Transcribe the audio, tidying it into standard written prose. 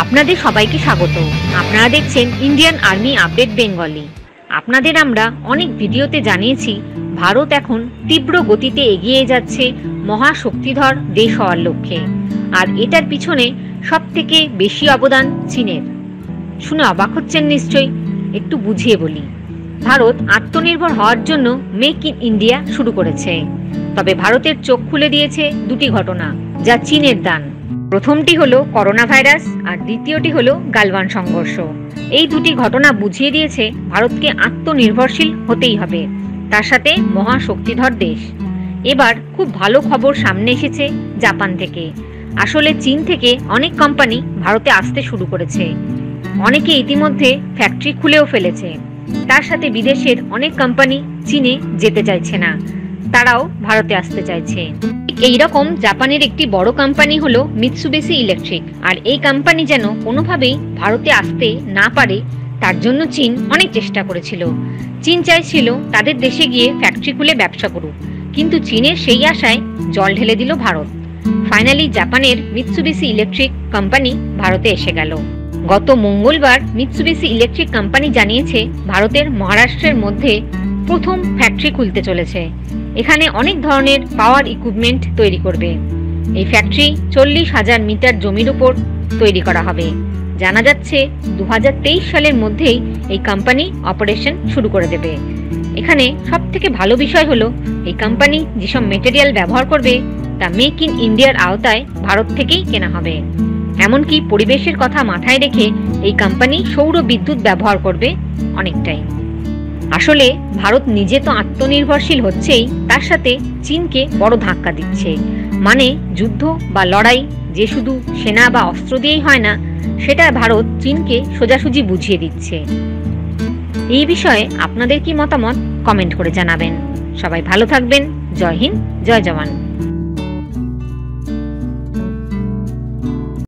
আপনাদের সবাইকে স্বাগত। আপনারা দেখছেন ইন্ডিয়ান আর্মি আপডেট বেঙ্গলি। আপনাদের আমরা অনেক ভিডিওতে জানিয়েছি ভারত এখন তীব্র গতিতে এগিয়ে যাচ্ছে মহাশক্তিধর দেশ হওয়ার লক্ষ্যে, আর এটার পিছনে সবথেকে বেশি অবদান চীনের। শুনে অবাক হচ্ছেন নিশ্চয়ই, একটু বুঝিয়ে বলি। ভারত আত্মনির্ভর হওয়ার জন্য মেক ইন ইন্ডিয়া শুরু করেছে, তবে ভারতের চোখ খুলে দিয়েছে দুটি ঘটনা যা চীনের দান। প্রথমটি হলো করোনা ভাইরাস আর দ্বিতীয়টি হলো গালওয়ান সংঘর্ষ। এই দুটি ঘটনা বুঝিয়ে দিয়েছে ভারতকে আত্মনির্ভরশীল হতেই হবে, তার সাথে মহাশক্তিধর দেশ। এবার খুব ভালো খবর সামনে এসেছে জাপান থেকে। আসলে চীন থেকে অনেক কোম্পানি ভারতে আসতে শুরু করেছে, অনেকে ইতিমধ্যে ফ্যাক্টরি খুলেও ফেলেছে। তার সাথে বিদেশের অনেক কোম্পানি চীনে যেতে চাইছে না, তারাও ভারতে আসতে চাইছে। এইরকম জাপানের একটি বড় কোম্পানি হলো মিৎসুবিশি ইলেকট্রিক, আর এই কোম্পানি যেন কোনোভাবেই ভারতে আসতে না পারে তার জন্য চীন অনেক চেষ্টা করেছিল। চীন চাইছিল তাদের দেশে গিয়ে ফ্যাক্টরি খুলে ব্যবসা করুক, কিন্তু চীনের সেই আশায় জল ঢেলে দিল ভারত। ফাইনালি জাপানের মিৎসুবিশি ইলেকট্রিক কোম্পানি ভারতে এসে গেল। গত মঙ্গলবার মিৎসুবিশি ইলেকট্রিক কোম্পানি জানিয়েছে ভারতের মহারাষ্ট্রের মধ্যে প্রথম ফ্যাক্টরি খুলতে চলেছে। এখানে অনেক ধরনের পাওয়ার ইকুইপমেন্ট তৈরি করবে। এই ফ্যাক্টরি 40,000 মিটার জমির উপর তৈরি করা হবে। জানা যাচ্ছে 2023 সালের মধ্যেই এই কোম্পানি অপারেশন শুরু করে দেবে। এখানে সব থেকে ভালো বিষয় হলো এই কোম্পানি যেসব মেটেরিয়াল ব্যবহার করবে তা মেক ইন ইন্ডিয়ার আওতায় ভারত থেকেই কেনা হবে। এমনকি পরিবেশের কথা মাথায় রেখে এই কোম্পানি সৌর বিদ্যুৎ ব্যবহার করবে অনেকটাই। আসলে ভারত নিজে তো আত্মনির্ভরশীল হচ্ছেই, তার সাথে চীনকে বড় ধাক্কা দিচ্ছে। মানে যুদ্ধ বা লড়াই যে শুধু সেনা বা অস্ত্র দিয়েই হয় না, সেটা ভারত চীনকে সোজাসুজি বুঝিয়ে দিচ্ছে। এই বিষয়ে আপনাদের কি মতামত কমেন্ট করে জানাবেন। সবাই ভালো থাকবেন। জয় হিন্দ, জয় জওয়ান।